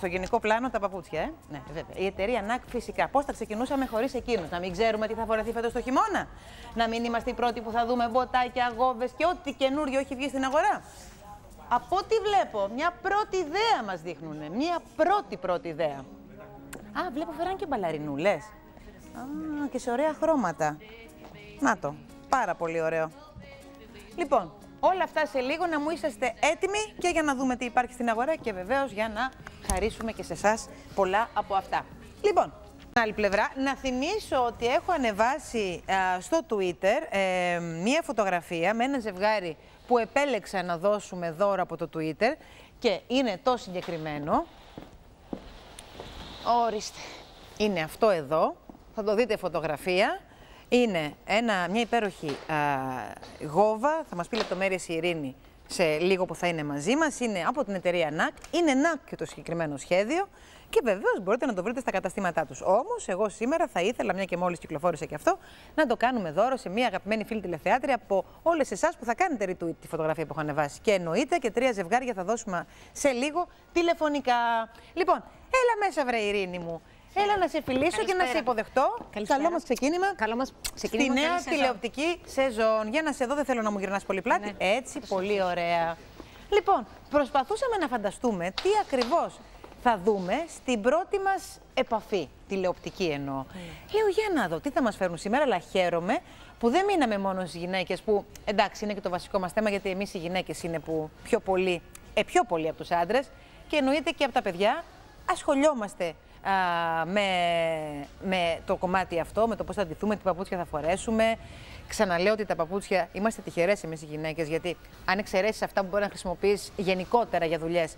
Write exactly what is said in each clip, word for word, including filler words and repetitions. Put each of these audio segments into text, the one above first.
στο γενικό πλάνο τα παπούτσια, ε. Ναι, βέβαια. Η εταιρεία νακ φυσικά. Πώς θα ξεκινούσαμε χωρίς εκείνους? Να μην ξέρουμε τι θα φορεθεί φέτος το χειμώνα? Να μην είμαστε οι πρώτοι που θα δούμε μποτάκια, γόβες και ό,τι καινούριο έχει βγει στην αγορά? Από ό,τι βλέπω, μια πρώτη ιδέα μας δείχνουνε. Μια πρώτη πρώτη ιδέα. Α, βλέπω φέραν και μπαλαρινούλες. Α, και σε ωραία χρώματα. Να το. Πάρα πολύ ωραίο. Λοιπόν, όλα αυτά σε λίγο να μου είσαστε έτοιμοι και για να δούμε τι υπάρχει στην αγορά και βεβαίως για να χαρίσουμε και σε εσάς πολλά από αυτά. Λοιπόν, στην άλλη πλευρά, να θυμίσω ότι έχω ανεβάσει α, στο Twitter ε, μία φωτογραφία με ένα ζευγάρι που επέλεξα να δώσουμε δώρο από το Twitter και είναι το συγκεκριμένο. Ορίστε. Είναι αυτό εδώ. Θα το δείτε φωτογραφία. Είναι ένα, μια υπέροχη α, γόβα, θα μας πει λεπτομέρειες η Ειρήνη σε λίγο που θα είναι μαζί μας. Είναι από την εταιρεία νακ, είναι νακ και το συγκεκριμένο σχέδιο και βεβαίως μπορείτε να το βρείτε στα καταστήματά τους. Όμως, εγώ σήμερα θα ήθελα, μια και μόλις κυκλοφόρησε και αυτό, να το κάνουμε δώρο σε μια αγαπημένη φίλη τηλεθεάτρια από όλες εσάς που θα κάνετε retweet τη φωτογραφία που έχω ανεβάσει. Και εννοείται και τρία ζευγάρια θα δώσουμε σε λίγο τηλεφωνικά. Λοιπόν, έλα μέσα βρε Ειρήνη μου. Έλα να σε φιλήσω. Καλησπέρα. Και να σε υποδεχτώ. Καλησπέρα. Καλό μας ξεκίνημα. Καλό μας ξεκίνημα. Στη νέα τηλεοπτική σεζόν. Για να σε δω, δεν θέλω να μου γυρνάς πολύ πλάτη. Ναι. Έτσι, το πολύ σωστό. Ωραία. Λοιπόν, προσπαθούσαμε να φανταστούμε τι ακριβώς θα δούμε στην πρώτη μας επαφή. Τηλεοπτική εννοώ. Mm. Λέω, για να δω τι θα μας φέρουν σήμερα, αλλά χαίρομαι που δεν μείναμε μόνο στις γυναίκες, που εντάξει είναι και το βασικό μας θέμα, γιατί εμείς οι γυναίκες είναι που πιο πολύ, ε, πιο πολύ από τους άντρες και εννοείται και από τα παιδιά ασχολιόμαστε. Α, με, με το κομμάτι αυτό, με το πώς θα ντυθούμε, τι παπούτσια θα φορέσουμε. Ξαναλέω ότι τα παπούτσια είμαστε τυχερές εμείς οι γυναίκες, γιατί αν εξαιρέσεις αυτά που μπορεί να χρησιμοποιείς γενικότερα για δουλειές,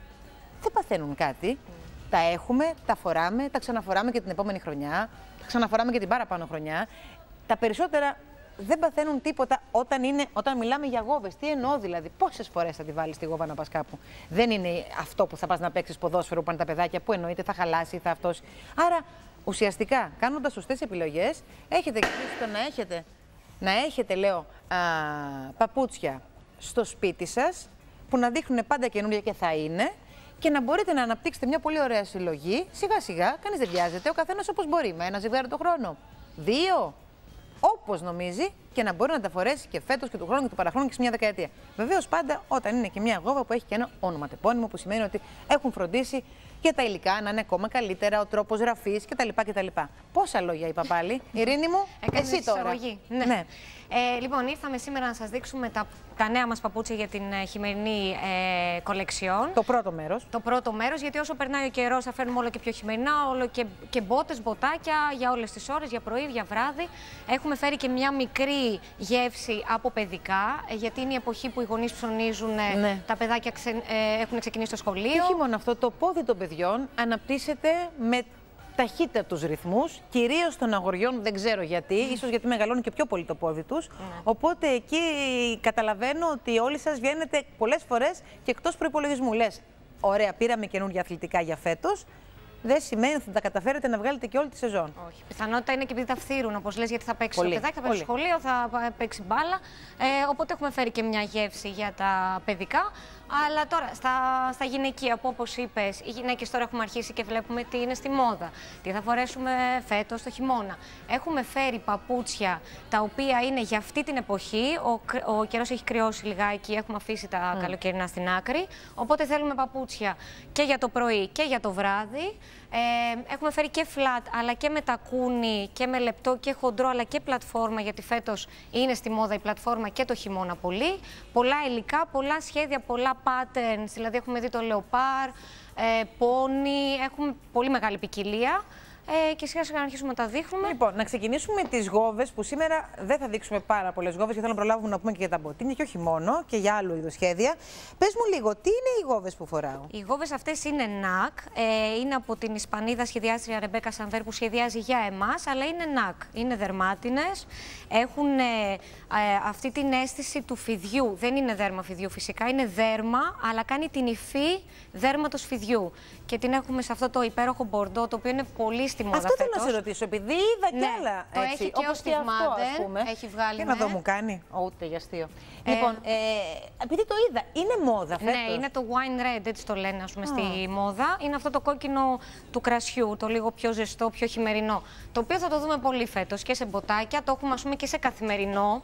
δεν παθαίνουν κάτι. Mm. Τα έχουμε, τα φοράμε, τα ξαναφοράμε και την επόμενη χρονιά, τα ξαναφοράμε και την παραπάνω χρονιά. Τα περισσότερα δεν παθαίνουν τίποτα όταν, είναι, όταν μιλάμε για γόβες. Τι εννοώ δηλαδή, πόσες φορές θα τη βάλεις τη γόβα να πας κάπου? Δεν είναι αυτό που θα πας να παίξεις ποδόσφαιρο που πάνε τα παιδάκια, που εννοείται θα χαλάσει, θα αυτός. Άρα ουσιαστικά κάνοντας σωστές επιλογές, έχετε και το να έχετε, να έχετε λέω, α, παπούτσια στο σπίτι σας που να δείχνουν πάντα καινούργια και θα είναι. Και να μπορείτε να αναπτύξετε μια πολύ ωραία συλλογή, σιγά σιγά, κανείς δεν βιάζεται, ο καθένας όπως μπορεί, με ένα ζευγάρι το χρόνο. Δύο. Όπως νομίζει και να μπορεί να τα φορέσει και φέτος και του χρόνου και του παραχρόνου και σε μια δεκαετία. Βεβαίως πάντα όταν είναι και μια γόβα που έχει και ένα ονοματεπώνυμο, που σημαίνει ότι έχουν φροντίσει για τα υλικά να είναι ακόμα καλύτερα, ο τρόπος ραφής κτλ. κτλ. Πόσα λόγια είπα πάλι, Ειρήνη μου, Έκανες εσύ τώρα. Ναι. Ναι. Ε, λοιπόν, ήρθαμε σήμερα να σας δείξουμε τα, τα νέα μας παπούτσια για την ε, χειμερινή ε, κολεξιόν. Το πρώτο μέρος. Το πρώτο μέρος, γιατί όσο περνάει ο καιρός θα φέρνουμε όλο και πιο χειμερινά, όλο και, και μπότες, μποτάκια για όλες τις ώρες, για πρωί, για βράδυ. Έχουμε φέρει και μια μικρή γεύση από παιδικά, γιατί είναι η εποχή που οι γονείς ψωνίζουν, ναι. Τα παιδάκια ξε, ε, έχουν ξεκινήσει το σχολείο. Και όχι μόνο αυτό, το πόδι των παιδιών αναπτύσσεται με ταχύτατους ρυθμούς, κυρίως των αγοριών, δεν ξέρω γιατί, ίσως γιατί μεγαλώνει και πιο πολύ το πόδι τους. Mm. Οπότε εκεί καταλαβαίνω ότι όλοι σας βγαίνετε πολλές φορές και εκτός προϋπολογισμού. Λες, ωραία, πήραμε καινούργια αθλητικά για φέτος. Δεν σημαίνει ότι θα τα καταφέρετε να βγάλετε και όλη τη σεζόν. Όχι. Πιθανότητα είναι και επειδή τα φθύρουν, όπως λες, γιατί θα παίξει το παιδάκι, θα παίξει σχολείο, θα παίξει μπάλα. Ε, οπότε έχουμε φέρει και μια γεύση για τα παιδικά. Αλλά τώρα στα, στα γυναικεία, που όπως είπες, οι γυναίκες τώρα έχουμε αρχίσει και βλέπουμε τι είναι στη μόδα. Τι θα φορέσουμε φέτος το χειμώνα. Έχουμε φέρει παπούτσια τα οποία είναι για αυτή την εποχή. Ο, ο καιρός έχει κρυώσει λιγάκι, έχουμε αφήσει τα mm. καλοκαιρινά στην άκρη. Οπότε θέλουμε παπούτσια και για το πρωί και για το βράδυ. Ε, έχουμε φέρει και flat, αλλά και με τακούνι και με λεπτό και χοντρό, αλλά και πλατφόρμα, γιατί φέτος είναι στη μόδα η πλατφόρμα και το χειμώνα πολύ. Πολλά υλικά, πολλά σχέδια, πολλά patterns, δηλαδή έχουμε δει το λεοπάρ, ε, πόνι, έχουμε πολύ μεγάλη ποικιλία. Ε, και σιγά σιγά να αρχίσουμε να τα δείχνουμε. Λοιπόν, να ξεκινήσουμε με τις γόβες, που σήμερα δεν θα δείξουμε πάρα πολλές γόβες, γιατί θέλω να προλάβουμε να πούμε και για τα μποτίνια και όχι μόνο, και για άλλου είδους σχέδια. Πες μου λίγο, τι είναι οι γόβες που φοράω? Οι γόβες αυτές είναι νακ, ε, είναι από την Ισπανίδα σχεδιάστρια Ρεμπέκα Σανβέρ που σχεδιάζει για εμάς, αλλά είναι νακ. Είναι δερμάτινες, έχουν ε, ε, αυτή την αίσθηση του φιδιού. Δεν είναι δέρμα φιδιού φυσικά, είναι δέρμα, αλλά κάνει την υφή δέρματος φιδιού. Και την έχουμε σε αυτό το υπέροχο μπορντό, το οποίο είναι πολύ στη μόδα. Αυτό φέτος. θέλω να σε ρωτήσω, επειδή είδα ναι, κι άλλα. Το έτσι, έχει και ο Steve Madden. Έχει βγάλει. Και ναι. να δω, μου κάνει. Ούτε για αστείο. Ε, λοιπόν, ε, επειδή το είδα, είναι μόδα φέτος. Ναι, είναι το wine red, έτσι το λένε ας πούμε, oh. στη μόδα. Είναι αυτό το κόκκινο του κρασιού, το λίγο πιο ζεστό, πιο χειμερινό. Το οποίο θα το δούμε πολύ φέτος και σε μποτάκια, το έχουμε ας πούμε και σε καθημερινό.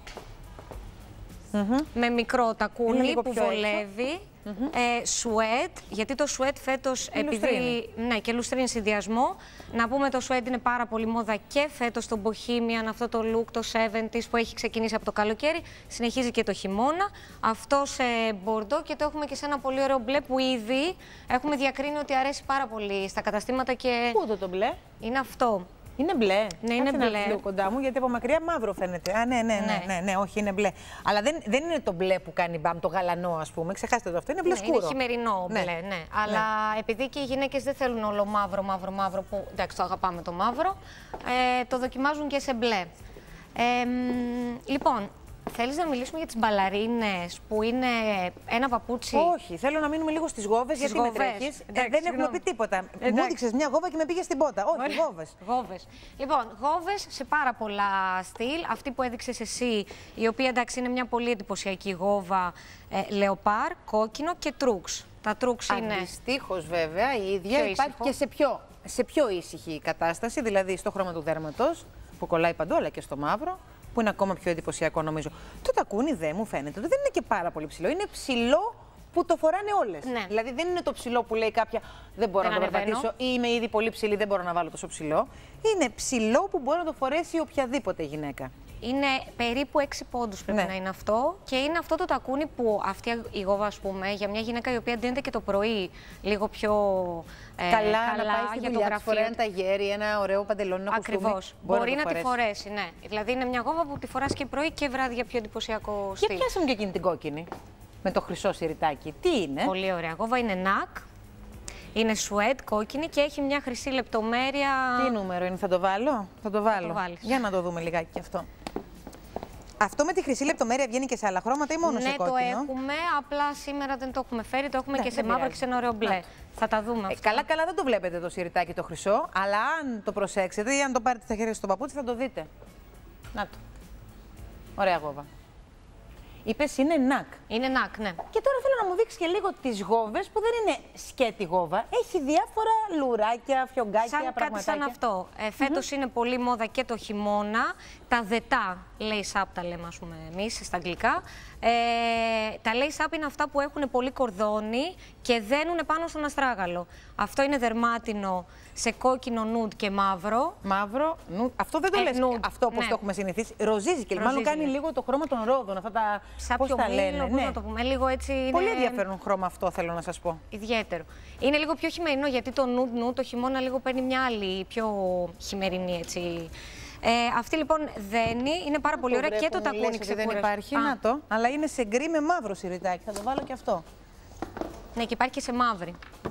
Mm-hmm. Με μικρό τακούνι που βολεύει. Mm-hmm. ε, σουέτ, γιατί το σουέτ φέτος, επειδή. Ναι, και λουστρίνη συνδυασμό. Να πούμε το σουέτ είναι πάρα πολύ μόδα και φέτος στο Bohemian, αυτό το look, το εβδομήντα που έχει ξεκινήσει από το καλοκαίρι. Συνεχίζει και το χειμώνα. Αυτό σε μπορντό και το έχουμε και σε ένα πολύ ωραίο μπλε που ήδη έχουμε διακρίνει ότι αρέσει πάρα πολύ στα καταστήματα. Και... Πού το, το μπλε? Είναι αυτό. Είναι μπλε. Ναι, είναι μπλε. Να λίγο κοντά μου, γιατί από μακριά μαύρο φαίνεται. Α, ναι, ναι, ναι, ναι, ναι, ναι, όχι, είναι μπλε. Αλλά δεν, δεν είναι το μπλε που κάνει μπαμ, το γαλανό, ας πούμε. Ξεχάστε το αυτό. Είναι μπλε ναι, σκούρο. Είναι χειμερινό μπλε, ναι. ναι. Αλλά ναι. επειδή και οι γυναίκες δεν θέλουν όλο μαύρο, μαύρο, μαύρο, που εντάξει, το αγαπάμε το μαύρο, ε, το δοκιμάζουν και σε μπλε. Ε, λοιπόν. Θέλεις να μιλήσουμε για τις μπαλαρίνες που είναι ένα παπούτσι? Όχι, θέλω να μείνουμε λίγο στις γόβες, γιατί με τρέχεις. Ε, δεν έχουμε πει τίποτα. Εντάξει. Μου έδειξες μια γόβα και με πήγες στην πότα. Όχι, γόβες. Γόβες. Λοιπόν, γόβες σε πάρα πολλά στυλ. Αυτή που έδειξες εσύ, η οποία εντάξει είναι μια πολύ εντυπωσιακή γόβα, ε, λεοπάρ, κόκκινο και τρούξ. Τα τρούξ είναι. Αντιστοίχως βέβαια η ίδια πιο υπάρχει και σε πιο, σε πιο ήσυχη κατάσταση, δηλαδή στο χρώμα του δέρματος που κολλάει παντού, αλλά και στο μαύρο, που είναι ακόμα πιο εντυπωσιακό νομίζω. Το τακούνι δεν μου φαίνεται. Δεν είναι και πάρα πολύ ψηλό. Είναι ψηλό που το φοράνε όλες. Ναι. Δηλαδή δεν είναι το ψηλό που λέει κάποια δεν μπορώ δεν να το περπατήσω ή είμαι ήδη πολύ ψηλή, δεν μπορώ να βάλω τόσο ψηλό. Είναι ψηλό που μπορεί να το φορέσει οποιαδήποτε γυναίκα. Είναι περίπου έξι πόντους πρέπει ναι. να είναι αυτό. Και είναι αυτό το τακούνι που αυτή η γόβα, ας πούμε, για μια γυναίκα η οποία ντύνεται και το πρωί λίγο πιο ε, καλά, καλά να πάει στη δουλειά, φοράει ένα ταγέρι, ένα ωραίο παντελόνι, ένα κοστούμι. Ακριβώς. Μπορεί, μπορεί να, να τη φορέσει, ναι. Δηλαδή είναι μια γόβα που τη φοράς και πρωί και βράδυ για πιο εντυπωσιακό στυλ. Και πιάσαμε και εκείνη την κόκκινη με το χρυσό σιρτάκι. Τι είναι? Πολύ ωραία γόβα, είναι νακ. Είναι σουέτ, κόκκινη και έχει μια χρυσή λεπτομέρεια. Τι νούμερο είναι, θα το βάλω? Θα το βάλω. Θα το Για να το δούμε λιγάκι και αυτό. Αυτό με τη χρυσή λεπτομέρεια βγαίνει και σε άλλα χρώματα ή μόνο ναι, σε κόκκινο? Ναι, το έχουμε, απλά σήμερα δεν το έχουμε φέρει, το έχουμε ναι, και σε μαύρο και σε ένα ωραίο μπλε. Να. Θα τα δούμε αυτά. Ε, καλά, καλά δεν το βλέπετε το σιρτάκι το χρυσό, αλλά αν το προσέξετε ή αν το πάρετε στα χέρια στο παπούτσι θα το δείτε. Να το. Ωραία γόβα. Είπες είναι νακ. Είναι νακ, ναι. Και τώρα θέλω να μου δείξεις και λίγο τις γόβες που δεν είναι σκέτη γόβα. Έχει διάφορα λουράκια, φιωγκάκια, σαν πραγματάκια. Κάτι σαν αυτό. Ε, φέτος mm-hmm. είναι πολύ μόδα και το χειμώνα. Τα δετά lace up τα λέμε ας πούμε εμείς στα αγγλικά. Ε, τα lace up είναι αυτά που έχουν πολύ κορδόνι και δένουν πάνω στον αστράγαλο. Αυτό είναι δερμάτινο σε κόκκινο νουντ και μαύρο. Μαύρο, νουντ. Αυτό δεν το ε, λες nude, αυτό όπως ναι. το έχουμε συνηθίσει. Ροζίζει και μάλλον κάνει λίγο το χρώμα των ρόδων. Αυτά τα. Πώς τα λένε. Πώς ναι. να το πούμε, λίγο έτσι. Είναι... Πολύ ενδιαφέρον χρώμα αυτό θέλω να σας πω. Ιδιαίτερο. Είναι λίγο πιο χειμερινό γιατί το νουντ νουντ το χειμώνα λίγο παίρνει μια άλλη πιο χειμερινή έτσι. Ε, αυτή λοιπόν δένει, είναι πάρα πολύ ωραία και το τακούνι ξεκούρασε. Δεν υπάρχει, Α. να το, αλλά είναι σε γκρι με μαύρο σιρτάκι. Θα το βάλω και αυτό. Ναι, και υπάρχει και σε μαύρη.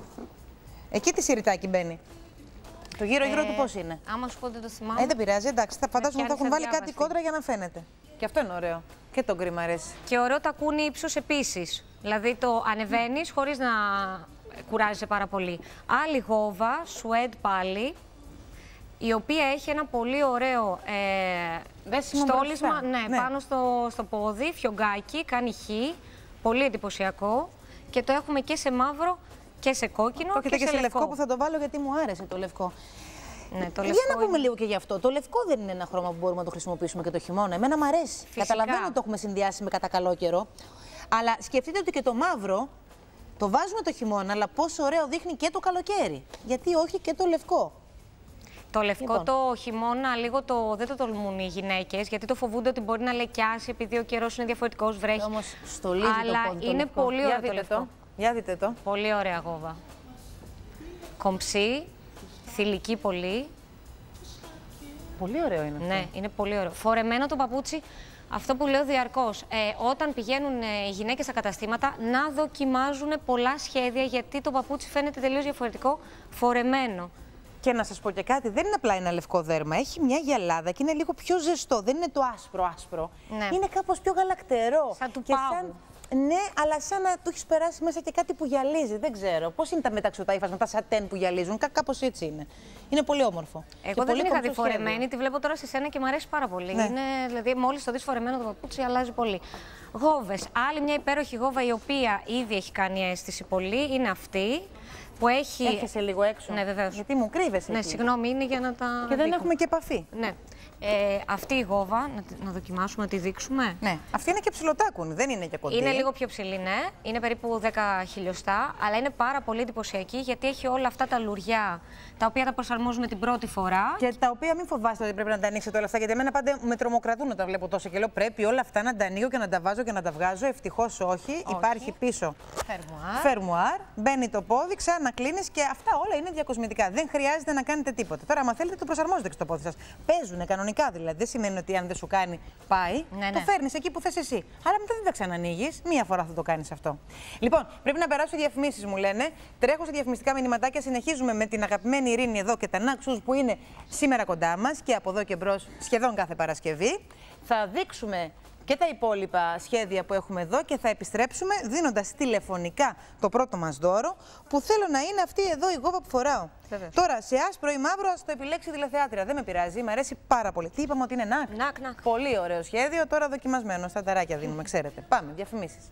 Εκεί τι σιρτάκι μπαίνει. Το γύρω-γύρω ε, του πώς είναι? Άμα σου πω δεν το θυμάμαι. Ε, δεν πειράζει, εντάξει. Θα φαντάζομαι ότι θα έχουν βάλει κάτι κόντρα για να φαίνεται. Και αυτό είναι ωραίο. Και το γκρι μ' αρέσει. Και ωραίο τακούνι ύψους επίσης. Δηλαδή το ανεβαίνεις χωρίς να κουράζεσαι πάρα πολύ. Άλλη γόβα, σουέντ πάλι, η οποία έχει ένα πολύ ωραίο ε, στόλισμα ναι, ναι. πάνω στο, στο πόδι, φιωγκάκι, κάνει χ, πολύ εντυπωσιακό. Και το έχουμε και σε μαύρο και σε κόκκινο το και, και σε, σε λευκό. λευκό που θα το βάλω γιατί μου άρεσε το λευκό. Ναι, το για λευκό να πούμε είναι... λίγο και γι' αυτό. Το λευκό δεν είναι ένα χρώμα που μπορούμε να το χρησιμοποιήσουμε και το χειμώνα. Εμένα μου αρέσει. Φυσικά. Καταλαβαίνω ότι το έχουμε συνδυάσει με κατά καλό καιρό. Αλλά σκεφτείτε ότι και το μαύρο το βάζουμε το χειμώνα, αλλά πόσο ωραίο δείχνει και το καλοκαίρι. Γιατί όχι και το λευκό. Το λευκό λοιπόν. Το χειμώνα λίγο το, δεν το τολμούν οι γυναίκες, γιατί το φοβούνται ότι μπορεί να λεκιάσει επειδή ο καιρός είναι διαφορετικός, βρέχει. Όμως στολίζει αλλά το πόντο, είναι λευκό. πολύ ωραίο το το λευκό. Για δείτε το. Πολύ ωραία γόβα. Κομψή, θηλυκή πολύ. Πολύ ωραίο είναι αυτό. Ναι, είναι πολύ ωραίο. Φορεμένο το παπούτσι, αυτό που λέω διαρκώς, ε, όταν πηγαίνουν ε, οι γυναίκες στα καταστήματα, να δοκιμάζουν πολλά σχέδια, γιατί το παπούτσι φαίνεται τελείως διαφορετικό φορεμένο. Και να σας πω και κάτι, δεν είναι απλά ένα λευκό δέρμα. Έχει μια γυαλάδα και είναι λίγο πιο ζεστό. Δεν είναι το άσπρο-άσπρο. Ναι. Είναι κάπως πιο γαλακτερό. Σαν του και πάγου. Σαν... Ναι, αλλά σαν να του έχει περάσει μέσα και κάτι που γυαλίζει. Δεν ξέρω. Πώς είναι τα μεταξωτά ύφασμα, τα σατέν που γυαλίζουν. Κά κάπως έτσι είναι. Είναι πολύ όμορφο. Εγώ δεν την είχα δει φορεμένη, τη βλέπω τώρα σε σένα και μου αρέσει πάρα πολύ. Ναι. Είναι, δηλαδή, μόλις το δεις φορεμένο το παπούτσι, αλλάζει πολύ. Γόβες. Άλλη μια υπέροχη γόβα η οποία ήδη έχει κάνει αίσθηση πολύ είναι αυτή. Που έχει... Έρχεσαι λίγο έξω. Ναι, βεβαίως. Γιατί μου κρύβεσαι. Ναι, εκεί. συγγνώμη, είναι για να τα. Και δεν δείχνω. έχουμε και επαφή. Ναι. Ε, αυτή η γόβα, να, να δοκιμάσουμε, να τη δείξουμε. Ναι, αυτή είναι και ψηλοτάκουνη, δεν είναι και κοντή. Είναι λίγο πιο ψηλή, ναι. Είναι περίπου δέκα χιλιοστά, αλλά είναι πάρα πολύ εντυπωσιακή γιατί έχει όλα αυτά τα λουριά τα οποία τα προσαρμόζουμε την πρώτη φορά. Και τα οποία μην φοβάστε ότι πρέπει να τα ανοίξετε όλα αυτά. Γιατί εμένα πάντα με τρομοκρατούν όταν βλέπω τόσο και λέω πρέπει όλα αυτά να τα ανοίγω και να τα βάζω και να τα βγάζω. Ευτυχώς όχι. όχι. Υπάρχει πίσω φερμουάρ. φερμουάρ. Μπαίνει το πόδι, ξανακλίνει και αυτά όλα είναι διακοσμητικά. Δεν χρειάζεται να κάνετε τίποτα. Τώρα, άμα θέλετε, το προσαρμόζετε και στο πόδι σας. Παίζουν κανονικά δηλαδή. Δεν σημαίνει ότι αν δεν σου κάνει, πάει. Ναι, ναι. Το φέρνεις εκεί που θες εσύ. Αλλά μετά δεν τα ξανανοίγεις. Μία φορά θα το κάνεις αυτό. Λοιπόν, πρέπει να περάσω διαφημίσεις, μου λένε. Τρέχω σε διαφημιστικά μηνυματάκια. Συνεχίζουμε με την αγαπημένη Ειρήνη εδώ και τα Naxos που είναι σήμερα κοντά μας και από εδώ και μπρος σχεδόν κάθε Παρασκευή. Θα δείξουμε και τα υπόλοιπα σχέδια που έχουμε εδώ και θα επιστρέψουμε δίνοντας τηλεφωνικά το πρώτο μας δώρο που θέλω να είναι αυτή εδώ η γόβα που φοράω. Βέβαια. Τώρα σε άσπρο ή μαύρο ας το επιλέξει η τηλεθεάτρια. Δεν με πειράζει, μου αρέσει πάρα πολύ. Τι είπαμε ότι είναι νακ. Νακ, νακ. Πολύ ωραίο σχέδιο, τώρα δοκιμασμένο. Στα ταράκια δίνουμε, ξέρετε. Πάμε, διαφημίσεις.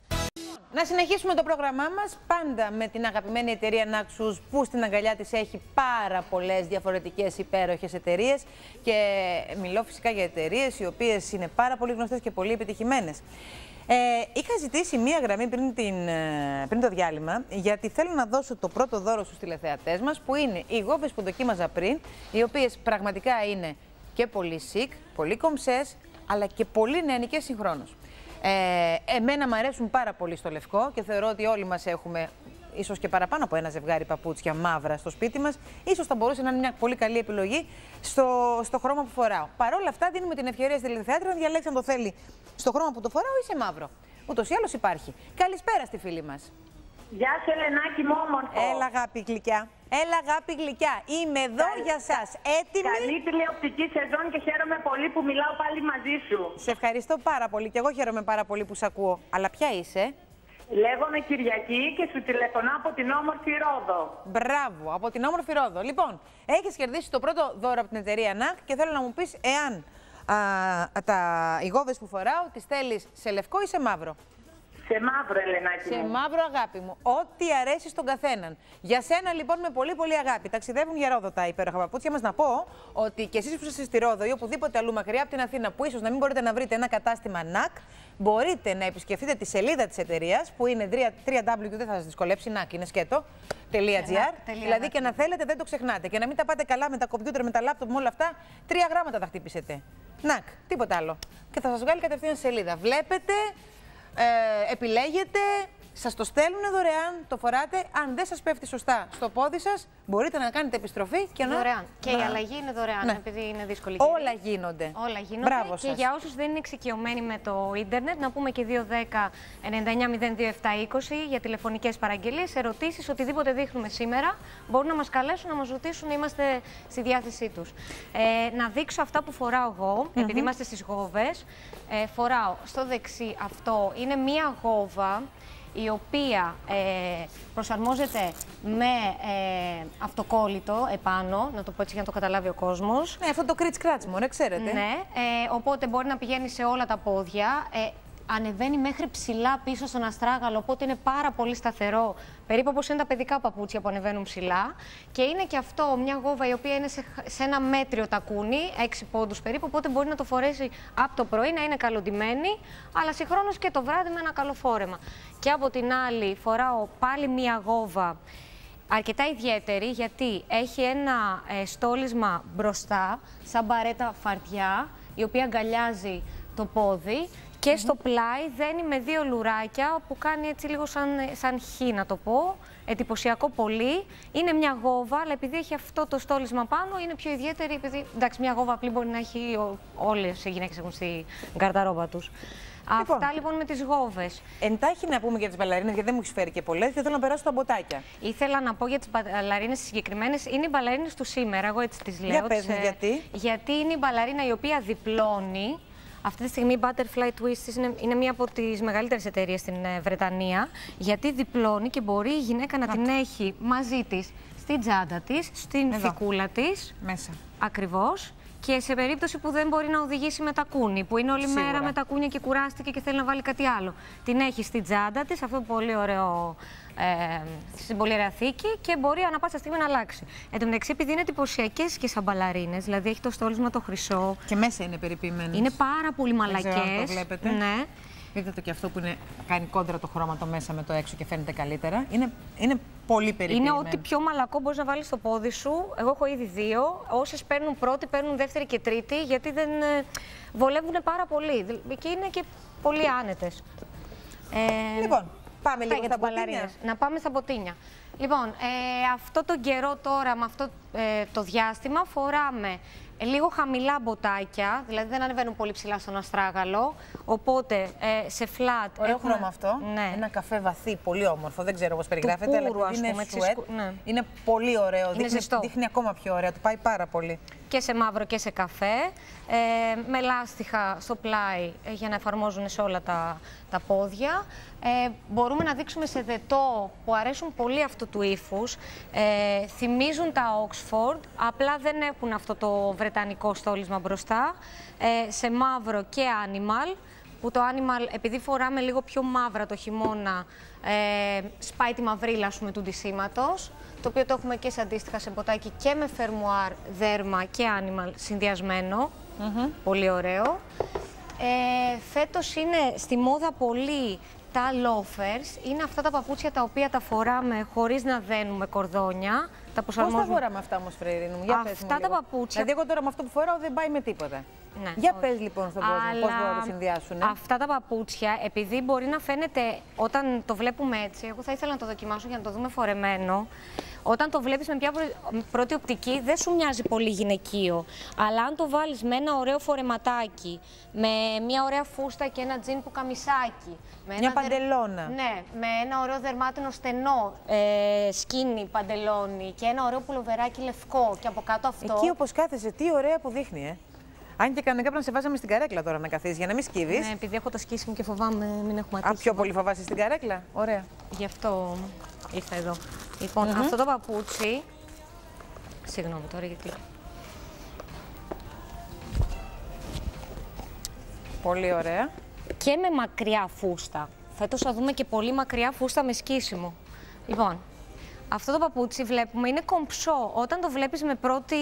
Να συνεχίσουμε το πρόγραμμά μας πάντα με την αγαπημένη εταιρεία Naxos που στην αγκαλιά της έχει πάρα πολλές διαφορετικές υπέροχες εταιρείες και μιλώ φυσικά για εταιρείες οι οποίες είναι πάρα πολύ γνωστές και πολύ επιτυχημένες. Ε, είχα ζητήσει μία γραμμή πριν, την, πριν το διάλειμμα γιατί θέλω να δώσω το πρώτο δώρο στους τηλεθεατές μας που είναι οι γόβες που δοκίμαζα πριν, οι οποίες πραγματικά είναι και πολύ chic, πολύ κομψές αλλά και πολύ νεανικές συγχρόνως. Ε, εμένα μου αρέσουν πάρα πολύ στο λευκό και θεωρώ ότι όλοι μας έχουμε ίσως και παραπάνω από ένα ζευγάρι παπούτσια μαύρα στο σπίτι μας. Ίσως θα μπορούσε να είναι μια πολύ καλή επιλογή στο, στο χρώμα που φοράω. Παρ' όλα αυτά, δίνουμε την ευκαιρία στη τηλεθεάτρια να διαλέξει αν το θέλει στο χρώμα που το φοράω ή σε μαύρο. Ούτως ή άλλως υπάρχει. Καλησπέρα στη φίλη μας. Γεια σου, Ελενάκη μου, όμορφο. Έλα, αγάπη γλυκιά. Έλα, αγάπη γλυκιά. Είμαι εδώ Καλή... για σας. Έτοιμη. Καλή τηλεοπτική σεζόν και χαίρομαι πολύ που μιλάω πάλι μαζί σου. Σε ευχαριστώ πάρα πολύ και εγώ χαίρομαι πάρα πολύ που σ' ακούω. Αλλά ποια είσαι? Λέγομαι Κυριακή και σου τηλεφωνώ από την όμορφη Ρόδο. Μπράβο, από την όμορφη Ρόδο. Λοιπόν, έχεις κερδίσει το πρώτο δώρο από την εταιρεία νακ και θέλω να μου πεις εάν α, τα, οι γόβες που φοράω τις θέλεις σε λευκό ή σε μαύρο. Σε μαύρο, Ελενάκη Σε μου. μαύρο, αγάπη μου. Ό,τι αρέσει στον καθέναν. Για σένα, λοιπόν, με πολύ πολύ αγάπη. Ταξιδεύουν για Ρόδο τα υπέροχα παπούτσια μας. Να πω ότι και εσείς που είστε στη Ρόδο ή οπουδήποτε αλλού μακριά από την Αθήνα, που ίσως να μην μπορείτε να βρείτε ένα κατάστημα νακ, μπορείτε να επισκεφτείτε τη σελίδα της εταιρείας που είναι double-u double-u double-u, δεν θα σας δυσκολέψει, νακ είναι σκέτο. .gr, δηλαδή και να θέλετε δεν το ξεχνάτε. Και να μην τα πάτε καλά με τα κομπιούτερ, με τα λάπτοπ, με όλα αυτά, τρία γράμματα θα χτύπησετε. Νακ, τίποτα άλλο. Και θα σας βγάλει κατευθείαν σελίδα. Βλέπετε. Ε, επιλέγετε, σας το στέλνουν δωρεάν, το φοράτε. Αν δεν σας πέφτει σωστά στο πόδι σας, μπορείτε να κάνετε επιστροφή και να... Δωρεάν. Και να... η αλλαγή είναι δωρεάν, ναι. Επειδή είναι δύσκολη. Όλα γίνονται. Όλα γίνονται. Μπράβο και σας. για όσους δεν είναι εξοικειωμένοι με το ίντερνετ, να πούμε και δύο ένα μηδέν εννιά εννιά μηδέν δύο επτά είκοσι για τηλεφωνικές παραγγελίες, ερωτήσεις, οτιδήποτε δείχνουμε σήμερα. Μπορούν να μας καλέσουν, να μας ρωτήσουν, είμαστε στη διάθεσή τους. Ε, να δείξω αυτά που φοράω εγώ, mm-hmm. επειδή είμαστε στις γόβες. Ε, φοράω στο δεξί αυτό, είναι μία γόβα η οποία ε, προσαρμόζεται με ε, αυτοκόλλητο επάνω, να το πω έτσι για να το καταλάβει ο κόσμος. Ναι, αυτό το κριτς-κράτς μωρέ, ξέρετε. Ναι, ε, οπότε μπορεί να πηγαίνει σε όλα τα πόδια. Ε, ανεβαίνει μέχρι ψηλά πίσω στον αστράγαλο, οπότε είναι πάρα πολύ σταθερό. Περίπου όπως είναι τα παιδικά παπούτσια που ανεβαίνουν ψηλά. Και είναι και αυτό μια γόβα η οποία είναι σε, σε ένα μέτριο τακούνι, έξι πόντους περίπου, οπότε μπορεί να το φορέσει από το πρωί, να είναι καλοντημένη, αλλά συγχρόνως και το βράδυ με ένα καλό φόρεμα. Και από την άλλη φοράω πάλι μια γόβα αρκετά ιδιαίτερη, γιατί έχει ένα ε, στόλισμα μπροστά, σαν μπαρέτα φαρτιά, η οποία αγκαλιάζει το πόδι. Και mm-hmm. στο πλάι δένει με δύο λουράκια που κάνει έτσι λίγο σαν, σαν χ, να το πω. Εντυπωσιακό πολύ. Είναι μια γόβα, αλλά επειδή έχει αυτό το στόλισμα πάνω, είναι πιο ιδιαίτερη. Επειδή, εντάξει, μια γόβα απλή μπορεί να έχει όλες οι γυναίκες έχουν στην γκαρταρόμπα τους. Λοιπόν, αυτά λοιπόν με τις γόβες. Εντάχει να πούμε για τις μπαλαρίνες, γιατί δεν μου έχει φέρει και πολλές, και θέλω να περάσω τα μποτάκια. Ήθελα να πω για τις μπαλαρίνες συγκεκριμένες. Είναι οι μπαλαρίνες του σήμερα, εγώ έτσι τις λέω. Για πες μου, τις, γιατί. Γιατί είναι η μπαλαρίνα η οποία διπλώνει. Αυτή τη στιγμή η Butterfly Twists είναι, είναι μία από τις μεγαλύτερες εταιρείες στην ε, Βρετανία, γιατί διπλώνει και μπορεί η γυναίκα να, να την έχει μαζί της στην τσάντα της, στην Εδώ. Φικούλα της. Μέσα. Ακριβώς. Και σε περίπτωση που δεν μπορεί να οδηγήσει με τακούνι, που είναι όλη Σίγουρα. μέρα με τακούνια και κουράστηκε και θέλει να βάλει κάτι άλλο, την έχει στην τσάντα της, αυτό το πολύ ωραίο, ε, στην πολύ ωραία θήκη, και μπορεί ανά πάσα στιγμή να αλλάξει. Εν τω μεταξύ, επειδή είναι εντυπωσιακές και σαν μπαλαρίνες, δηλαδή έχει το στόλισμα το χρυσό. Και μέσα είναι περιποιημένες. Είναι πάρα πολύ μαλακές. Δεν ξέρω αν το βλέπετε. Ναι. Δείτε το και αυτό που είναι, κάνει κόντρα το χρώμα το μέσα με το έξω και φαίνεται καλύτερα. Είναι, είναι πολύ περιποιημένο. Είναι ό,τι πιο μαλακό μπορείς να βάλεις στο πόδι σου. Εγώ έχω ήδη δύο. Όσες παίρνουν πρώτη, παίρνουν δεύτερη και τρίτη, γιατί δεν ε, βολεύουν πάρα πολύ. Και είναι και πολύ άνετες. Ε, λοιπόν, πάμε λίγο στα μποτίνια. Να πάμε στα μποτίνια. Λοιπόν, ε, αυτό το καιρό τώρα, με αυτό ε, το διάστημα, φοράμε λίγο χαμηλά μποτάκια, δηλαδή δεν ανεβαίνουν πολύ ψηλά στον αστράγαλο, οπότε ε, σε φλατ. Ωραίο έχουμε... χρώμα αυτό. Ναι. Ένα καφέ βαθύ, πολύ όμορφο. Δεν ξέρω πώς περιγράφεται, αλλά πούρου, είναι πούμε, σουέτ. Ναι. Είναι πολύ ωραίο. Είναι δείχνει, ζεστό. Δείχνει ακόμα πιο ωραία. Του πάει πάρα πολύ. Και σε μαύρο και σε καφέ. Ε, με λάστιχα στο πλάι ε, για να εφαρμόζουν σε όλα τα, τα πόδια. Ε, μπορούμε να δείξουμε σε δετό που αρέσουν πολύ αυτού του ύφους. Ε, θυμίζουν τα Oxford, απλά δεν έχουν αυτό το βρετανικό στόλισμα μπροστά. Ε, σε μαύρο και animal, που το animal, επειδή φοράμε λίγο πιο μαύρα το χειμώνα, ε, σπάει τη μαυρίλα, ας πούμε, του ντυσίματος, το οποίο το έχουμε και σε αντίστοιχα σε μποτάκι και με φερμουάρ, δέρμα και animal συνδυασμένο. Mm-hmm. Πολύ ωραίο. Ε, φέτος είναι στη μόδα πολύ τα loafers. Είναι αυτά τα παπούτσια τα οποία τα φοράμε χωρίς να δένουμε κορδόνια. Τα Πώς τα φοράμε αυτά όμως, Φρέιρινου μου, για πες μου αυτά λίγο. τα παπούτσια... Δηλαδή εγώ τώρα με αυτό που φοράω δεν πάει με τίποτα. Ναι, για όχι. πες λοιπόν στον κόσμο Αλλά πώς μπορούν να το συνδυάσουν. Αυτά τα παπούτσια, επειδή μπορεί να φαίνεται όταν το βλέπουμε έτσι, εγώ θα ήθελα να το δοκιμάσω για να το δούμε φορεμένο. Όταν το βλέπεις με μια πρώτη οπτική δεν σου μοιάζει πολύ γυναικείο. Αλλά αν το βάλεις με ένα ωραίο φορεματάκι, με μια ωραία φούστα και ένα τζιν που καμισάκι. Με μια ένα παντελώνα. Δερ... Ναι, με ένα ωραίο δερμάτινο στενό ε, σκίνι παντελόνι και ένα ωραίο πουλοβεράκι λευκό και από κάτω αυτό. Εκεί όπως κάθεσαι, τι ωραία που δείχνει, ε. Αν και κανονικά πρέπει να σε βάζαμε στην καρέκλα τώρα να καθίσεις για να μην σκύβεις. Ναι, επειδή έχω το σκίσιμο και φοβάμαι μην έχουμε ατύχημα. Α, πιο πολύ φοβάσαι στην καρέκλα. Ωραία. Γι' αυτό ήρθα εδώ. Λοιπόν, mm-hmm. αυτό το παπούτσι. Συγγνώμη τώρα γιατί. Πολύ ωραία. Και με μακριά φούστα. Φέτος θα δούμε και πολύ μακριά φούστα με σκίσιμο. Λοιπόν, αυτό το παπούτσι βλέπουμε είναι κομψό. Όταν το βλέπεις με πρώτη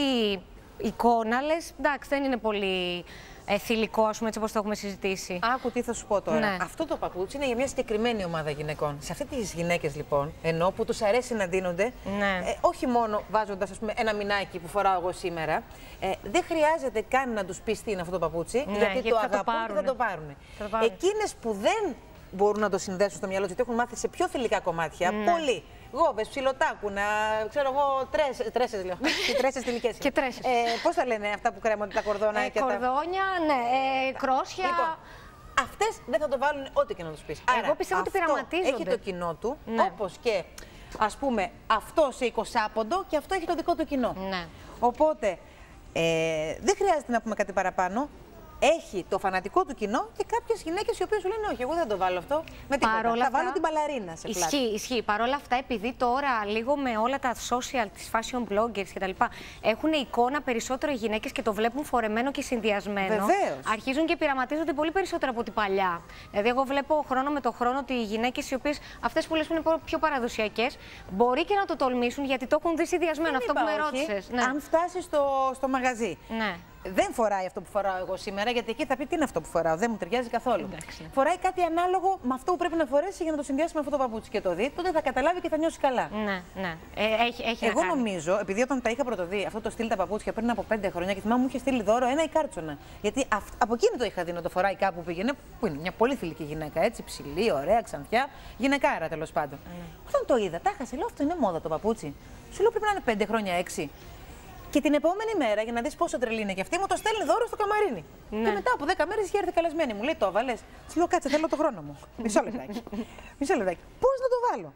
εικόνα, λες εντάξει, δεν είναι πολύ ε, θηλυκό, ας πούμε, έτσι όπως το έχουμε συζητήσει. Άκου τι θα σου πω τώρα. Ναι. Αυτό το παπούτσι είναι για μια συγκεκριμένη ομάδα γυναικών. Σε αυτές τις γυναίκες λοιπόν, ενώ που τους αρέσει να ντύνονται, ναι. ε, όχι μόνο βάζοντας, ας πούμε, ένα μινάκι που φοράω εγώ σήμερα, ε, δεν χρειάζεται καν να τους πεις τι είναι αυτό το παπούτσι, ναι, γιατί, γιατί το θα αγαπούν το και θα το πάρουν. Εκείνες που δεν μπορούν να το συνδέσουν στο μυαλό τους, γιατί έχουν μάθει σε πιο θηλυκά κομμάτια, ναι. πολύ. Γόβες, ψιλοτάκουνα, ξέρω εγώ, τρέσες, τρέσες λέω. Και τρέσες θηλυκές. Και τρέσες. Ε, πώς τα λένε αυτά που κρέμονται τα κορδόνα ε, και κορδόνια, τα... Κορδόνια, ναι, ε, κρόσια. Λοιπόν, αυτές δεν θα το βάλουν ό,τι και να τους πεις. Εγώ πιστεύω ότι πειραματίζονται. Έχει το κοινό του, ναι. όπως και, ας πούμε, αυτό σε εικοσάποντο και αυτό έχει το δικό του κοινό. Ναι. Οπότε, ε, δεν χρειάζεται να πούμε κάτι παραπάνω. Έχει το φανατικό του κοινό και κάποιες γυναίκες οι οποίες σου λένε όχι, εγώ δεν το βάλω αυτό με τίποτα. Παρόλα θα αυτά, βάλω την μπαλαρίνα σε πλάτη. Ισχύει, ισχύει. Παρ' όλα αυτά, επειδή τώρα λίγο με όλα τα social, τις fashion bloggers κτλ. Έχουν εικόνα περισσότερο οι γυναίκες και το βλέπουν φορεμένο και συνδυασμένο. Βεβαίως. Αρχίζουν και πειραματίζονται πολύ περισσότερο από την παλιά. Δηλαδή, εγώ βλέπω χρόνο με το χρόνο ότι οι γυναίκες οι οποίες, αυτές που λες που είναι πιο παραδοσιακές, μπορεί και να το τολμήσουν γιατί το έχουν δει συνδυασμένο. Αυτό που με ρώτησες. Ναι. Αν φτάσει στο, στο μαγαζί. Ναι. Δεν φοράει αυτό που φοράω εγώ σήμερα, γιατί εκεί θα πει τι είναι αυτό που φοράω. Δεν μου ταιριάζει καθόλου. Εντάξει, ναι. Φοράει κάτι ανάλογο με αυτό που πρέπει να φορέσει για να το συνδυάσει με αυτό το παπούτσι και το δει. Τότε θα καταλάβει και θα νιώσει καλά. Ναι, ναι. Ε, έχει, έχει εγώ να κάνει. νομίζω, επειδή όταν τα είχα πρωτοδεί αυτό το στυλ τα παπούτσια πριν από πέντε χρόνια και θυμάμαι μου είχε στείλει δώρο ένα Ικάρτσονα. Γιατί αυ, από εκείνη το είχα δει να το φοράει κάπου που πήγαινε, που είναι μια πολύ θηλυκή γυναίκα, έτσι ψηλή, ωραία, ξανθιά. Γυναικάρα τέλος πάντων. Mm. Όταν το είδα, τα χάσε, λέω αυτό είναι μόδα το παπούτσι. Σου λέω πρέπει να είναι πέντε χρόνια, έξι. Και την επόμενη μέρα, για να δεις πόσο τρελή είναι και αυτή, μου το στέλνει δώρο στο καμαρίνι. Ναι. Και μετά από δέκα μέρες είχε έρθει καλεσμένη. Μου λέει: το έβαλες. Της λέω: κάτσε, θέλω το χρόνο μου. Μισό λεπτάκι. Μισό λεπτάκι. Πώς να το βάλω.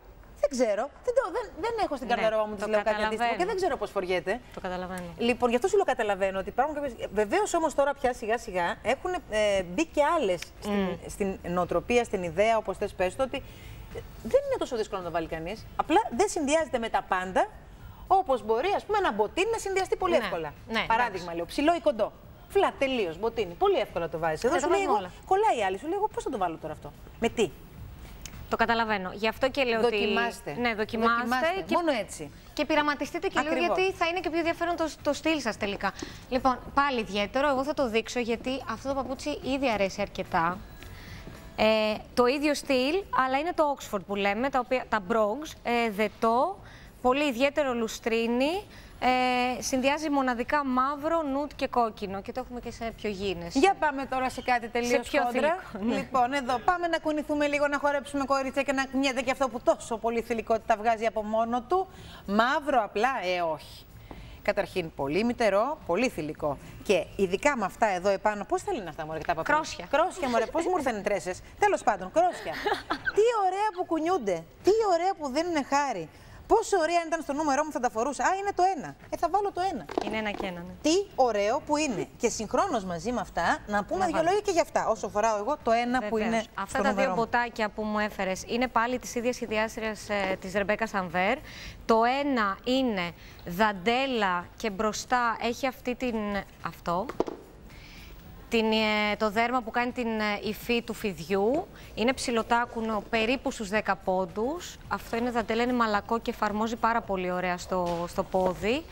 Δεν ξέρω. Δεν, το, δεν, δεν έχω στην καρδαρόβα μου, τη λέω κάτι αντίστοιχο και δεν ξέρω πώς φοριέται. Το καταλαβαίνω. Λοιπόν, γι' αυτό σου λέω καταλαβαίνω ότι υπάρχουν κάποιες. Βεβαίως όμως τώρα πια σιγά σιγά έχουν ε, μπει και άλλες στην, mm. στην νοοτροπία, στην ιδέα, όπως θες πες το, ότι δεν είναι τόσο δύσκολο να το βάλει κανείς. Απλά δεν συνδυάζεται με τα πάντα, όπως μπορεί ας πούμε ένα μποτίνι να συνδυαστεί πολύ ναι. εύκολα. Ναι, παράδειγμα, λέω ψηλό ή κοντό. Φλατ, τελείως, μποτίνι. Πολύ εύκολα το βάζεις. Εδώ σου λέει εγώ, κολλάει η άλλη, σου λέει εγώ πώς θα το βάλω τώρα αυτό. Με τι. Το καταλαβαίνω. Γι' αυτό και λέω δοκιμάστε. ότι. Ναι, δοκιμάστε. δοκιμάστε. Και... Μόνο έτσι. Και πειραματιστείτε και λίγο γιατί θα είναι και πιο ενδιαφέρον το, το στυλ σας τελικά. Λοιπόν, πάλι ιδιαίτερο. Εγώ θα το δείξω γιατί αυτό το παπούτσι ήδη αρέσει αρκετά. Ε, το ίδιο στυλ, αλλά είναι το Oxford που λέμε, τα, οποία, τα Brogues, ε, δετό, πολύ ιδιαίτερο λουστρίνι. Ε, συνδυάζει μοναδικά μαύρο, νουτ και κόκκινο και το έχουμε και σε πιο γήινες. Για πάμε τώρα σε κάτι τελείως πιο κόντρα. θηλυκό, ναι. Λοιπόν, εδώ πάμε να κουνηθούμε λίγο, να χορέψουμε κορίτσια και να κουνιέται και αυτό που τόσο πολύ θηλυκότητα βγάζει από μόνο του. Μαύρο απλά, ε όχι. Καταρχήν πολύ μυτερό, πολύ θηλυκό. Και ειδικά με αυτά εδώ επάνω, πώς θα λένε αυτά μωρέ τα παπούτσια. Κρόσια. Κρόσια μωρέ, πώς μου ήρθαν οι τρέσσες. Τέλος πάντων, κρόσια. Τι ωραία που κουνιούνται, τι ωραία που δίνουν χάρη. Πόσο ωραία αν ήταν στο νούμερό μου θα τα φορούσα. Α, είναι το ένα. Ε, θα βάλω το ένα. Είναι ένα και ένα, ναι. Τι ωραίο που είναι. Και συγχρόνως μαζί με αυτά, να πούμε δύο λόγια και για αυτά. Όσο φοράω εγώ, το ένα Βεβαίως. Που είναι. Αυτά τα δύο μποτάκια που μου έφερες είναι πάλι της ίδιας σχεδιάστριας ε, της Ρεμπέκα Σανβέρ. Το ένα είναι δαντέλα και μπροστά έχει αυτή την. Αυτό. Την, το δέρμα που κάνει την υφή του φιδιού. Είναι ψιλοτάκουνο περίπου στους δέκα πόντους. Αυτό είναι δαντέλα, είναι μαλακό και εφαρμόζει πάρα πολύ ωραία στο, στο πόδι.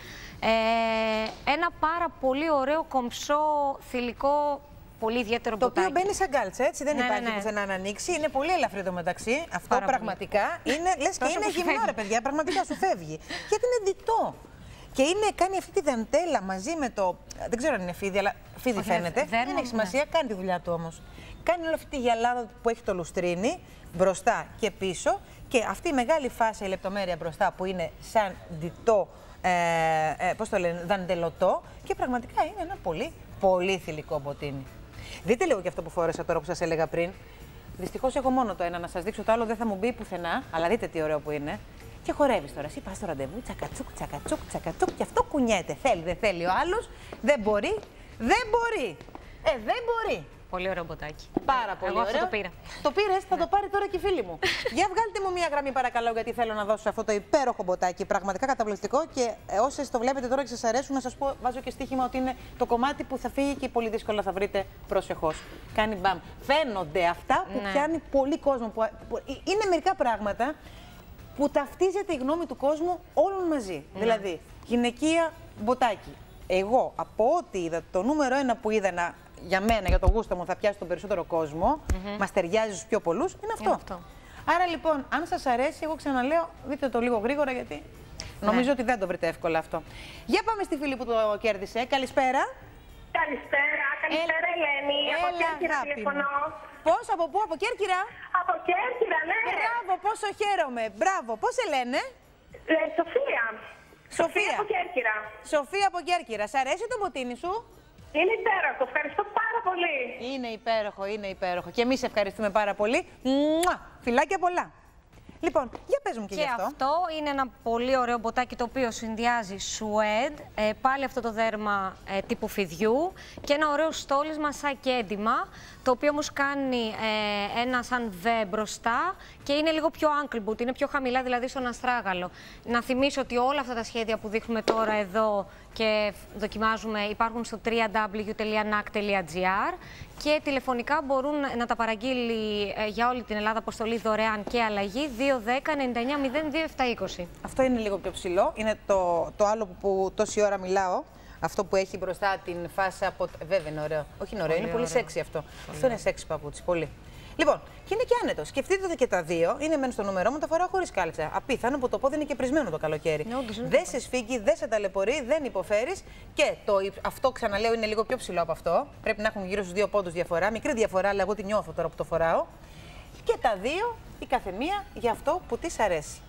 Ε, ένα πάρα πολύ ωραίο κομψό θηλυκό, πολύ ιδιαίτερο το μποτάκι. Το οποίο μπαίνει σαν κάλτσα, έτσι, δεν ναι, υπάρχει ναι, ναι. πουθενά να ανοίξει. Είναι πολύ ελαφρύ το μεταξύ. Αυτό πάρα πραγματικά πολύ. Είναι, λες και είναι γυμνό ρε παιδιά, πραγματικά σου φεύγει. Γιατί είναι διτό. Και είναι, κάνει αυτή τη δαντέλα μαζί με το. Δεν ξέρω αν είναι φίδι, αλλά φίδι Όχι, φαίνεται. Δεν έχει σημασία, ναι. Κάνει τη δουλειά του όμως. Κάνει όλη αυτή τη γυαλάδα που έχει το λουστρίνι μπροστά και πίσω. Και αυτή η μεγάλη φάσα, η λεπτομέρεια μπροστά που είναι σαν διτό, ε, ε, πώς το λένε, δαντελωτό. Και πραγματικά είναι ένα πολύ, πολύ θηλυκό μποτίνι. Δείτε λίγο και αυτό που φόρεσα τώρα που σας έλεγα πριν. Δυστυχώς έχω μόνο το ένα να σας δείξω, το άλλο δεν θα μου μπει πουθενά. Αλλά δείτε τι ωραίο που είναι. Και χορεύεις τώρα. Εσύ πας στο ραντεβού, τσακατσούκ, τσακατσούκ, τσακατσούκ, και αυτό κουνιέται. Θέλει, δεν θέλει ο άλλος. Δεν μπορεί. Δεν μπορεί. Ε, δεν μπορεί. Πολύ ωραίο μποτάκι. Πάρα πολύ Εγώ ωραίο. αυτό το πήρα. Το πήρες, θα ναι. το πάρει τώρα και η φίλη μου. Για βγάλτε μου μία γραμμή παρακαλώ, γιατί θέλω να δώσω αυτό το υπέροχο μποτάκι. Πραγματικά καταπληκτικό και όσες το βλέπετε τώρα και σας αρέσουν, να σας πω, βάζω και στοίχημα ότι είναι το κομμάτι που θα φύγει και πολύ δύσκολα θα βρείτε προσεχώς. Κάνει μπαμ. Φαίνονται αυτά που ναι. πιάνει πολύ κόσμο. Που, που, είναι μερικά πράγματα που ταυτίζεται η γνώμη του κόσμου όλων μαζί. Mm. Δηλαδή, γυναικεία μποτάκι. Εγώ, από ό,τι είδα, το νούμερο ένα που είδα να, για μένα, για το γούστο μου, θα πιάσει τον περισσότερο κόσμο, mm-hmm. μας ταιριάζει στους πιο πολλούς, είναι αυτό. είναι αυτό. Άρα λοιπόν, αν σας αρέσει, εγώ ξαναλέω, δείτε το λίγο γρήγορα, γιατί ναι. νομίζω ότι δεν το βρείτε εύκολα αυτό. Για πάμε στη φίλη που το κέρδισε. Καλησπέρα. Καλησπέρα, καλησπέρα Έλα. Ελένη. Από Κέρκυρα τηλεφωνώ. Πώς, από πού, από Κέρκυρα? Από Κέρκυρα, ναι. Μπράβο, πόσο χαίρομαι. Μπράβο, πώς σε λένε? Ε, Σοφία. Σοφία. Σοφία από Κέρκυρα. Σοφία από Κέρκυρα. Σ' αρέσει το μποτίνι σου? Είναι υπέροχο, ευχαριστώ πάρα πολύ. Είναι υπέροχο, είναι υπέροχο. Και εμείς ευχαριστούμε πάρα πολύ. Μουα! Φιλάκια πολλά. Λοιπόν, για πες μου και, και γι' αυτό. αυτό είναι ένα πολύ ωραίο μποτάκι το οποίο συνδυάζει σουέντ, ε, πάλι αυτό το δέρμα ε, τύπου φιδιού και ένα ωραίο στόλισμα σαν και έντυμα, το οποίο όμως κάνει ε, ένα σαν βε μπροστά και είναι λίγο πιο ankle boot, είναι πιο χαμηλά δηλαδή στον αστράγαλο. Να θυμίσω ότι όλα αυτά τα σχέδια που δείχνουμε τώρα εδώ και δοκιμάζουμε υπάρχουν στο double-u double-u double-u τελεία νακ τελεία τζι άρ και τηλεφωνικά μπορούν να τα παραγγείλει ε, για όλη την Ελλάδα αποστολή δωρεάν και αλλαγή δύο δέκα ενενήντα εννιά μηδέν δύο επτά είκοσι. Αυτό είναι λίγο πιο ψηλό, είναι το, το άλλο που, που τόση ώρα μιλάω. Αυτό που έχει μπροστά την φάσα από. Βέβαια είναι ωραίο. Όχι είναι ωραίο, πολύ είναι πολύ σεξι αυτό. Πολύ αυτό είναι σεξι παπούτσι, πολύ. Λοιπόν, και είναι και άνετο. Σκεφτείτε το και τα δύο. Είναι μεν στο νούμερό μου, τα φοράω χωρίς κάλτσα. Απίθανο που το πόδι είναι και πρισμένο το καλοκαίρι. Δεν σε σφίγγει, δεν σε ταλαιπωρεί, δεν υποφέρει. Και το, αυτό ξαναλέω είναι λίγο πιο ψηλό από αυτό. Πρέπει να έχουν γύρω στους δύο πόντους διαφορά. Μικρή διαφορά, αλλά εγώ τη νιώθω τώρα που το φοράω. Και τα δύο, η καθεμία για αυτό που της αρέσει.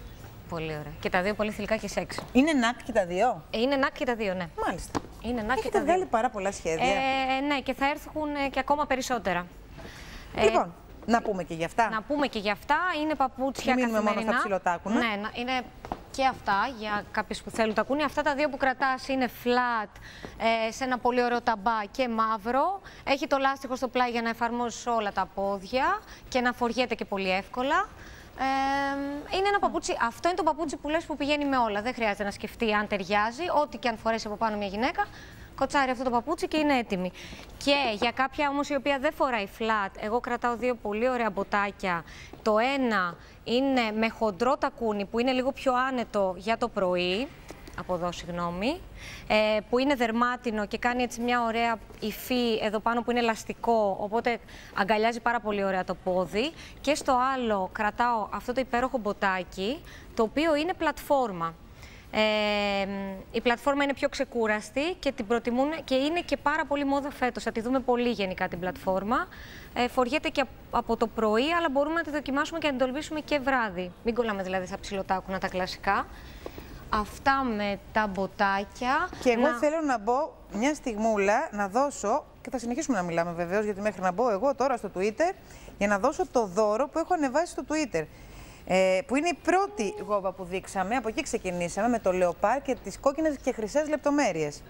Πολύ ωραία. Και τα δύο πολύ θηλυκά και σεξ. Είναι νακ και τα δύο. Είναι νακ και τα δύο, ναι. Μάλιστα. Είναι νακ και τα βγάλει πάρα πολλά σχέδια. Ε, ναι, και θα έρθουν και ακόμα περισσότερα. Λοιπόν, Να πούμε και για αυτά. Να πούμε και για αυτά. Είναι παπούτσια καθημερινά. καθημερινά. Μόνο στα ψιλοτάκουνα. Ναι, είναι και αυτά για κάποιους που θέλουν τακούνι. Αυτά τα δύο που κρατάς είναι flat, ε, σε ένα πολύ ωραίο ταμπά και μαύρο. Έχει το λάστιχο στο πλάι για να εφαρμόζεις όλα τα πόδια και να φοριέται και πολύ εύκολα. Ε, είναι ένα παπούτσι, αυτό είναι το παπούτσι που λες που πηγαίνει με όλα. Δεν χρειάζεται να σκεφτεί αν ταιριάζει. Ό,τι και αν φορέσει από πάνω μια γυναίκα, κοτσάρει αυτό το παπούτσι και είναι έτοιμη. Και για κάποια όμως η οποία δεν φοράει flat, εγώ κρατάω δύο πολύ ωραία μποτάκια. Το ένα είναι με χοντρό τακούνι που είναι λίγο πιο άνετο για το πρωί. Από εδώ, συγγνώμη, ε, που είναι δερμάτινο και κάνει έτσι μια ωραία υφή εδώ πάνω που είναι ελαστικό, οπότε αγκαλιάζει πάρα πολύ ωραία το πόδι. Και στο άλλο κρατάω αυτό το υπέροχο μποτάκι, το οποίο είναι πλατφόρμα. Ε, η πλατφόρμα είναι πιο ξεκούραστη και την προτιμούν και είναι και πάρα πολύ μόδα φέτος. Θα τη δούμε πολύ γενικά την πλατφόρμα. Ε, φοριέται και από το πρωί, αλλά μπορούμε να τη δοκιμάσουμε και να την τολμήσουμε και βράδυ. Μην κολλάμε δηλαδή στα ψιλοτάκουνα τα κλασικά. Αυτά με τα μποτάκια. Και εγώ να... θέλω να μπω μια στιγμούλα να δώσω, και θα συνεχίσουμε να μιλάμε βεβαίως, γιατί μέχρι να μπω εγώ τώρα στο Twitter, για να δώσω το δώρο που έχω ανεβάσει στο Twitter. Ε, που είναι η πρώτη γόβα που δείξαμε, από εκεί ξεκινήσαμε, με το λεοπάρ και τις κόκκινες και χρυσές λεπτομέρειες.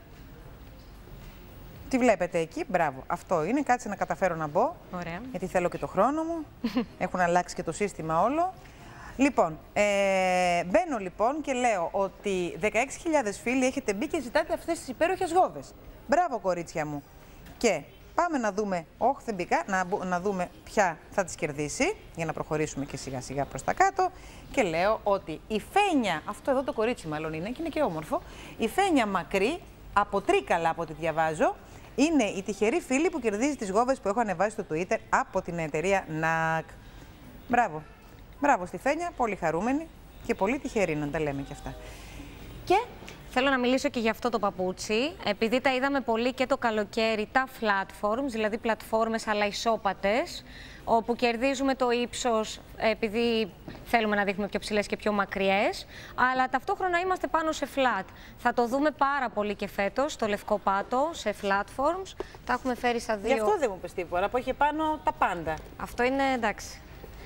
Τι βλέπετε εκεί, μπράβο. Αυτό είναι, κάτσε να καταφέρω να μπω. Ωραία. Γιατί θέλω και το χρόνο μου. Έχουν αλλάξει και το σύστημα όλο. Λοιπόν, ε, μπαίνω λοιπόν και λέω ότι δεκαέξι χιλιάδες φίλοι έχετε μπει και ζητάτε αυτές τις υπέροχες γόβες. Μπράβο, κορίτσια μου. Και πάμε να δούμε, όχι δεν μπήκα, να, να δούμε ποια θα τις κερδίσει, για να προχωρήσουμε και σιγά σιγά προς τα κάτω. Και λέω ότι η Φένια, αυτό εδώ το κορίτσι μάλλον είναι και είναι και όμορφο, η Φένια Μακρύ, από Τρίκαλα από ό,τι διαβάζω, είναι η τυχερή φίλη που κερδίζει τις γόβες που έχω ανεβάσει στο Twitter από την εταιρεία νακ. Μπράβο. Μπράβο στη Φένια, πολύ χαρούμενη και πολύ τυχερή να τα λέμε και αυτά. Και θέλω να μιλήσω και για αυτό το παπούτσι, επειδή τα είδαμε πολύ και το καλοκαίρι, τα platforms, δηλαδή πλατφόρμες αλλά ισόπατες, όπου κερδίζουμε το ύψος επειδή θέλουμε να δείχνουμε πιο ψηλές και πιο μακριές, αλλά ταυτόχρονα είμαστε πάνω σε flat. Θα το δούμε πάρα πολύ και φέτος, στο Λευκό Πάτο, σε platforms. Τα έχουμε φέρει στα δύο. Γι' αυτό δεν μου πες τίποτα, που είχε πάνω τα πάντα. Αυτό είναι εντάξει.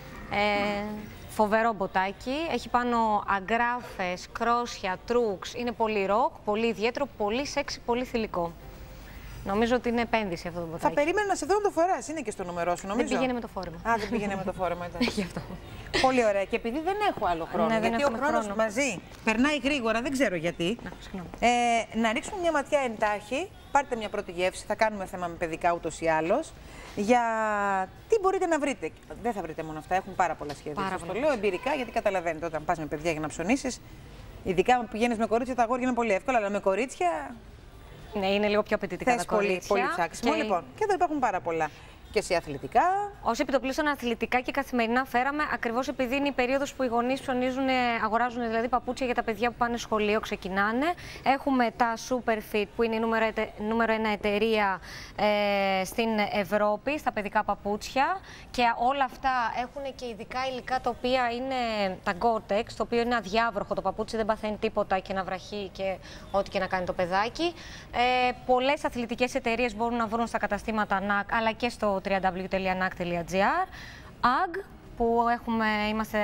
Ε, φοβερό μποτάκι, έχει πάνω αγκράφες, κρόσια, τρούξ, είναι πολύ ροκ, πολύ ιδιαίτερο, πολύ σεξι, πολύ θηλυκό. Νομίζω ότι είναι επένδυση αυτό το μποτάκι. Θα περίμενα να σε δω να το φοράς, είναι και στο νούμερό σου νομίζω. Δεν πήγαινε με το φόρεμα. Α, δεν πήγαινε με το φόρεμα, ήταν. Γι' αυτό. Πολύ ωραία. Και επειδή δεν έχω άλλο χρόνο, Ναι, γιατί ο χρόνος χρόνο. μαζί περνάει γρήγορα, δεν ξέρω γιατί. Να, ε, να ρίξουμε μια ματιά εντάχει, πάρτε μια πρώτη γεύση, θα κάνουμε θέμα με παιδικά ούτως ή άλλως. Για τι μπορείτε να βρείτε. Δεν θα βρείτε μόνο αυτά, έχουν πάρα πολλά σχέδια. Σας το λέω εμπειρικά, γιατί καταλαβαίνετε όταν πας με παιδιά για να ψωνίσεις, ειδικά που πηγαίνεις με κορίτσια, τα αγόρια είναι πολύ εύκολα, αλλά με κορίτσια. Ναι, είναι λίγο πιο απαιτητικά τα κορίτσια. Πολύ, πολύ ψάξιμο. Και... Λοιπόν, και εδώ υπάρχουν πάρα πολλά. Και σε αθλητικά. Ως επιτοπλίστων αθλητικά και καθημερινά φέραμε, ακριβώς επειδή είναι η περίοδος που οι γονείς ψωνίζουν, αγοράζουν δηλαδή παπούτσια για τα παιδιά που πάνε σχολείο, ξεκινάνε. Έχουμε τα Superfit που είναι η νούμερο, νούμερο ένα εταιρεία ε, στην Ευρώπη, στα παιδικά παπούτσια. Και όλα αυτά έχουν και ειδικά υλικά τα οποία είναι τα Gore-Tex, το οποίο είναι αδιάβροχο το παπούτσι, δεν παθαίνει τίποτα και να βραχεί και ό,τι και να κάνει το παιδάκι. Ε, πολλές αθλητικές εταιρείες μπορούν να βρουν στα καταστήματα νακ, αλλά και στο double-u double-u double-u τελεία νακ τελεία τζι άρ, αγ, που έχουμε, είμαστε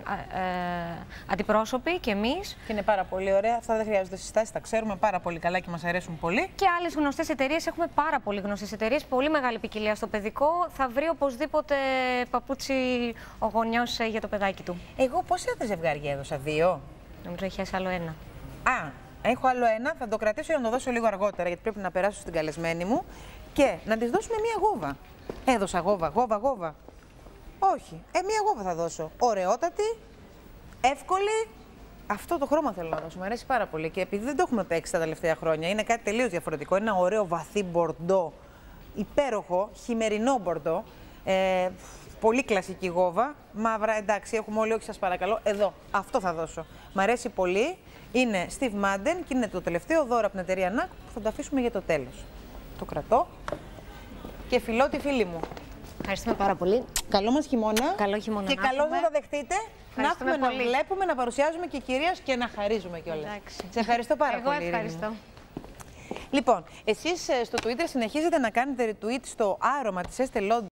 ε, αντιπρόσωποι και εμείς. Και είναι πάρα πολύ ωραία. Αυτά δεν χρειάζονται συστάσεις, τα ξέρουμε πάρα πολύ καλά και μας αρέσουν πολύ. Και άλλες γνωστές εταιρείες, έχουμε πάρα πολύ γνωστές εταιρείες, πολύ μεγάλη ποικιλία στο παιδικό. Θα βρει οπωσδήποτε παπούτσι ο γονιός για το παιδάκι του. Εγώ πόσα ζευγάρια έδωσα, δύο. Νομίζω έχεις άλλο ένα. Α, έχω άλλο ένα, θα το κρατήσω για να το δώσω λίγο αργότερα, γιατί πρέπει να περάσω στην καλεσμένη μου. Και να της δώσουμε μία γόβα. Έδωσα γόβα, γόβα, γόβα. Όχι. Ε, μία γόβα θα δώσω. Ωραιότατη, εύκολη. Αυτό το χρώμα θέλω να δώσω. Μου αρέσει πάρα πολύ. Και επειδή δεν το έχουμε παίξει τα τελευταία χρόνια, είναι κάτι τελείως διαφορετικό. Είναι ένα ωραίο βαθύ μπορντό. Υπέροχο, χειμερινό μπορντό. Ε, πολύ κλασική γόβα. Μαύρα, εντάξει, έχουμε όλοι, όχι σας παρακαλώ. Εδώ, αυτό θα δώσω. Μ' αρέσει πολύ. Είναι Steve Madden και είναι το τελευταίο δώρο από την εταιρεία νακ που θα το αφήσουμε για το τέλος. Το κρατώ και φιλώ τη φίλη μου. Ευχαριστούμε πάρα πολύ. Καλό μας χειμώνα. Καλό χειμώνα. Και καλό να τα δεχτείτε. Να έχουμε πολύ. να βλέπουμε, να παρουσιάζουμε και κυρίως και να χαρίζουμε κιόλας. Εντάξει. Σε ευχαριστώ πάρα Εγώ πολύ. ευχαριστώ. Ειρήνη. Λοιπόν, εσείς στο Twitter συνεχίζετε να κάνετε retweet στο άρωμα της Estée Lauder.